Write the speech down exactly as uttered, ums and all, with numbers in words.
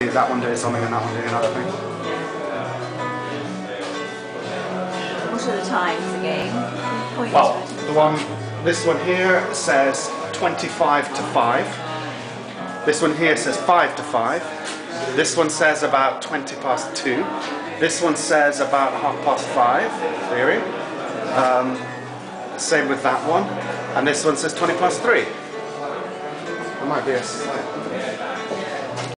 That one doing something and that one doing another thing. What are the times again? Point Well, the one, this one here says twenty-five to five. This one here says five to five. This one says about twenty past two. This one says about half past five, theory. Um, same with that one. And this one says twenty past three. There might be a slight